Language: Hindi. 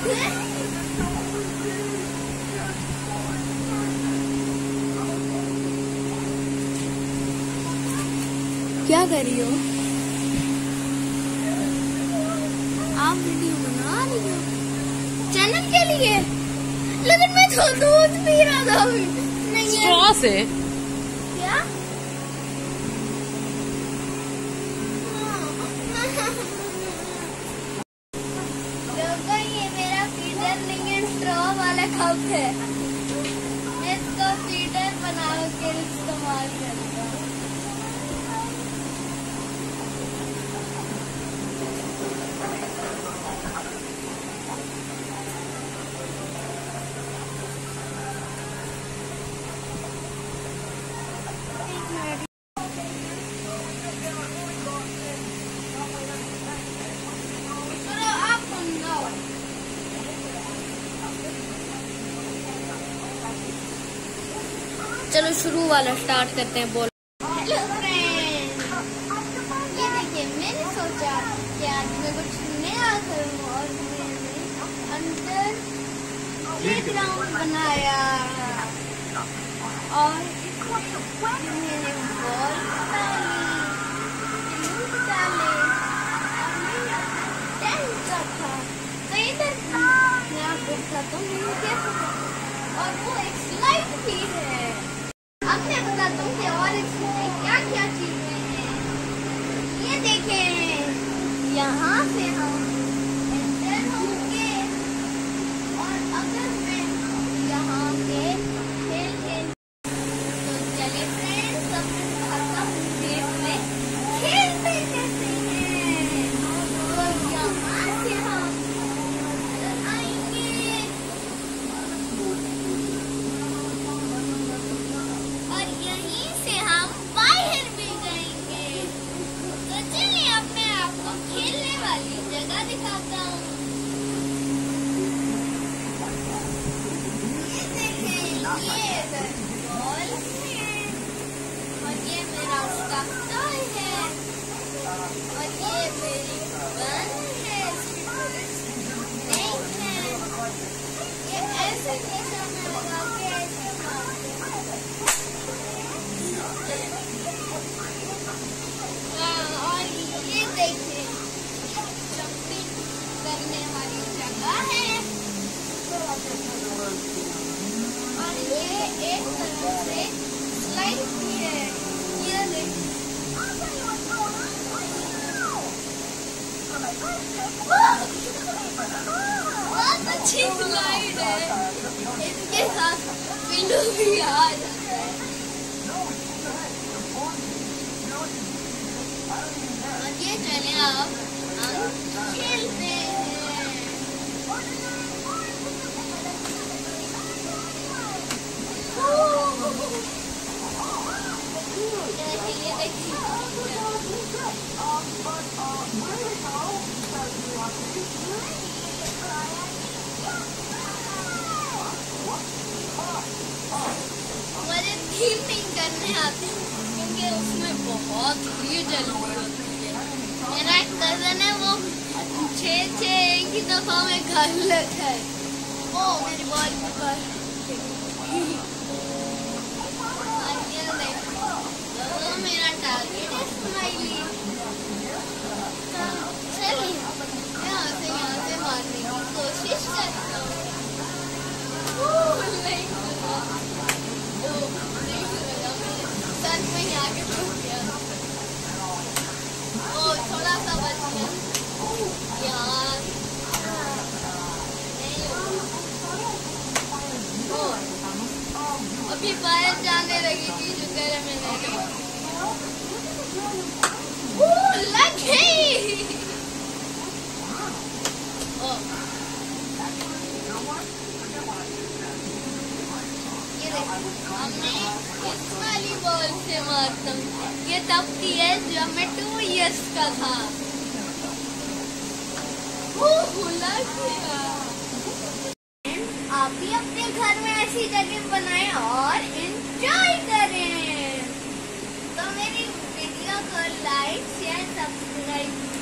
क्या कर रही हो? आप वीडियो बना रही हो चैनल के लिए? लेकिन मैं तो दूध पी रहा था स्ट्रॉ से। क्या? देखो ये मेरा फीडर नहीं है, स्ट्रॉ वाला कप है। इसको फीडर बना के इस्तेमाल करूँगा। चलो शुरू वाला स्टार्ट करते हैं। बोल हेलो फ्रेंड्स, ये देखिए मैंने सोचा कि आज मैं कुछ नया करूँ और मैंने अंदर प्लेग्राउंड बनाया और मैंने बॉल डाले और मेरा टेंट रखा। तो इधर मैं आपको बताता हूँ मैंने क्या सोचा, और वो एक स्लाइड भी है। अब मैं बताता हूँ कि और इसमें क्या क्या चीजें हैं। ये देखें, यहाँ से हम एंटर होंगे और अगर मैं यहाँ के खेल तो चले फ्रेंड्स, अब मैं बताता हूँ खेलते कैसे हैं। तो यहाँ से हम आएंगे और यहीं से हम बाहर भी जाएंगे। तो चलिए अब मैं आपको खेलने वाली जगह दिखाता हूँ। ये देखें, ये बॉल है और ये मेरा उसका टॉय है और ये मेरी गन है, स्नेक है। ये ऐसे जैसा मैं लगा के ऐसे और ये देखिए जंपिंग करने वाली जगह है और ये एक तरफ से स्लाइड भी है। ये देखिए बहुत अच्छी स्लाइड है, इसके साथ पिल्लू भी आ जाता है। और ये चले अब हम खेलते हैं। ये देखिए मुझे थीमिंग करने आती है क्योंकि उसमें बहुत ही जल्दी होती है। मेरा एक कजन है, वो 6 एक ही दफा में घर लगा है। ओ मेरी बॉल पर तो मेरा टारगेट है स्माइली। चलिए यहाँ से मारने की कोशिश करता हूँ। सच में आगे पहुँच गया। ओ थोड़ा सा बच गया यार। अभी बाहर जाने लगेगी जो करे मैंने लग गई। मैं इस वाली बॉल से मारता हूँ। ये तब की है जब मैं 2 इयर्स का था। आप भी अपने घर में ऐसी जगह बनाएं और एंजॉय करें। तो मेरी वीडियो को लाइक शेयर सब्सक्राइब